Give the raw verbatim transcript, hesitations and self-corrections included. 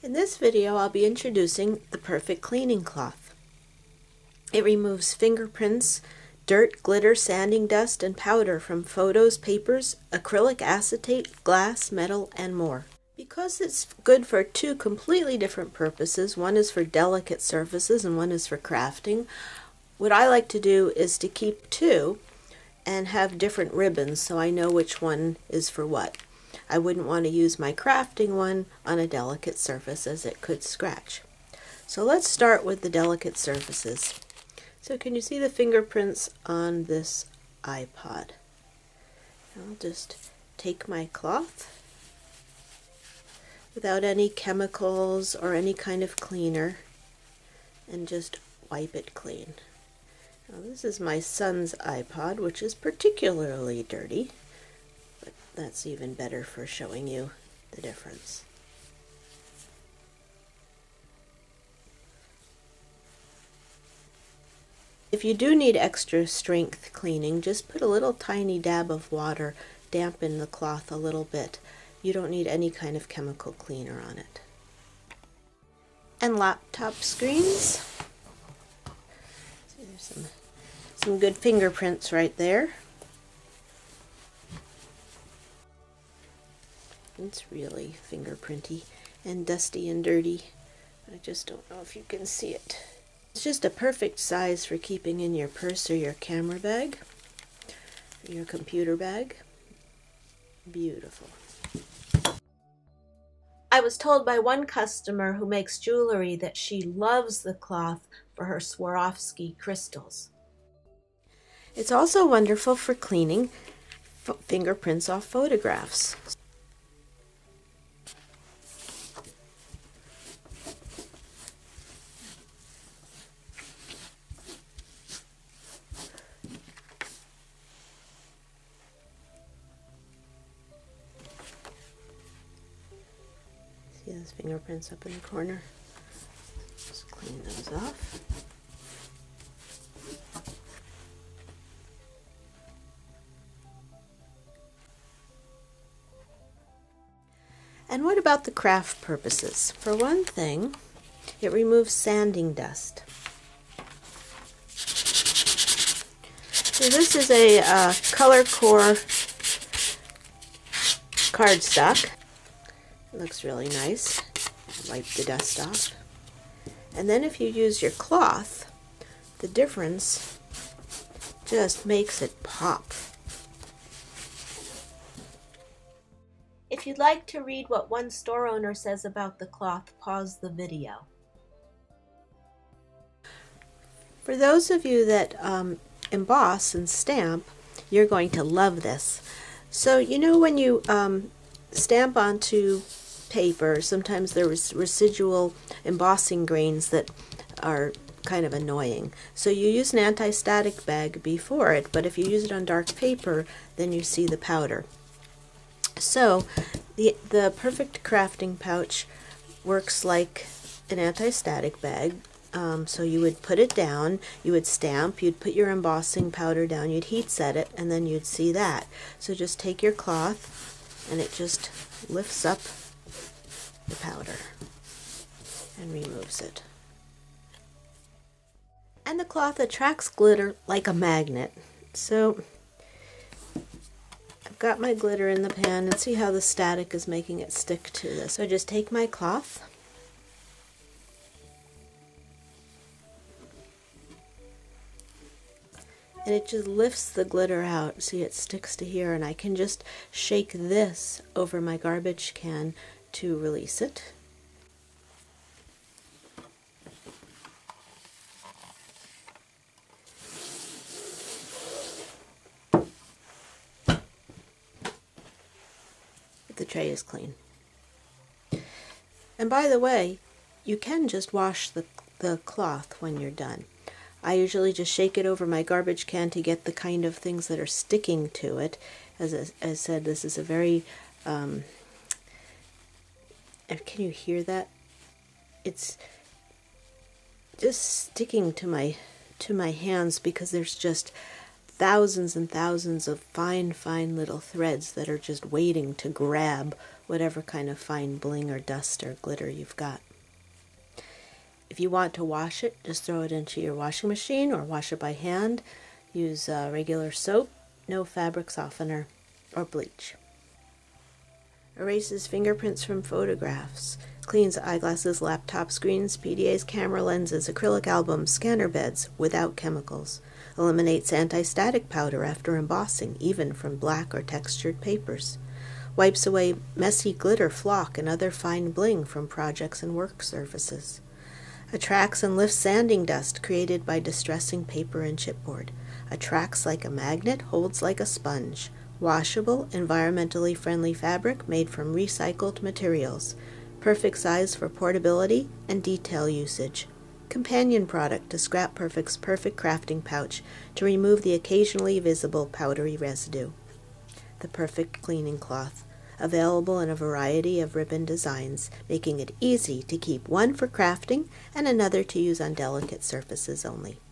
In this video, I'll be introducing the Perfect Cleaning Cloth. It removes fingerprints, dirt, glitter, sanding dust, and powder from photos, papers, acrylic acetate, glass, metal, and more. Because it's good for two completely different purposes, one is for delicate surfaces and one is for crafting, what I like to do is to keep two and have different ribbons so I know which one is for what. I wouldn't want to use my crafting one on a delicate surface as it could scratch. So let's start with the delicate surfaces. So can you see the fingerprints on this iPod? I'll just take my cloth without any chemicals or any kind of cleaner and just wipe it clean. Now this is my son's iPod, which is particularly dirty. But that's even better for showing you the difference. If you do need extra strength cleaning, just put a little tiny dab of water, dampen the cloth a little bit. You don't need any kind of chemical cleaner on it. And laptop screens. See, there's some, some good fingerprints right there. It's really fingerprinty and dusty and dirty. I just don't know if you can see it. It's just a perfect size for keeping in your purse or your camera bag, or your computer bag. Beautiful. I was told by one customer who makes jewelry that she loves the cloth for her Swarovski crystals. It's also wonderful for cleaning fingerprints off photographs. See those fingerprints up in the corner? Just clean those off. And what about the craft purposes? For one thing, it removes sanding dust. So this is a uh, color core cardstock. It looks really nice. Wipe the dust off. And then if you use your cloth, the difference just makes it pop. If you'd like to read what one store owner says about the cloth, pause the video. For those of you that um, emboss and stamp, you're going to love this. So you know when you um, stamp onto paper, sometimes there's residual embossing grains that are kind of annoying. So you use an anti-static bag before it, but if you use it on dark paper, then you see the powder. So the, the Perfect Crafting Pouch works like an anti-static bag. Um, so you would put it down, you would stamp, you'd put your embossing powder down, you'd heat set it, and then you'd see that. So just take your cloth and it just lifts up the powder and removes it. And the cloth attracts glitter like a magnet. So I've got my glitter in the pan and see how the static is making it stick to this. So I just take my cloth and it just lifts the glitter out. See, it sticks to here, and I can just shake this over my garbage can to release it. The tray is clean. And by the way, you can just wash the, the cloth when you're done. I usually just shake it over my garbage can to get the kind of things that are sticking to it. As I, as said, this is a very, um, can you hear that? It's just sticking to my to my hands because there's just thousands and thousands of fine, fine little threads that are just waiting to grab whatever kind of fine bling or dust or glitter you've got. If you want to wash it, just throw it into your washing machine or wash it by hand. Use uh, regular soap, no fabric softener or bleach. Erases fingerprints from photographs. Cleans eyeglasses, laptop screens, P D As, camera lenses, acrylic albums, scanner beds without chemicals. Eliminates anti-static powder after embossing, even from black or textured papers. Wipes away messy glitter, flock, and other fine bling from projects and work surfaces. Attracts and lifts sanding dust created by distressing paper and chipboard. Attracts like a magnet, holds like a sponge. Washable, environmentally friendly fabric made from recycled materials. Perfect size for portability and detail usage. Companion product to Scrap Perfect's Perfect Crafting Pouch to remove the occasionally visible powdery residue. The Perfect Cleaning Cloth, available in a variety of ribbon designs, making it easy to keep one for crafting and another to use on delicate surfaces only.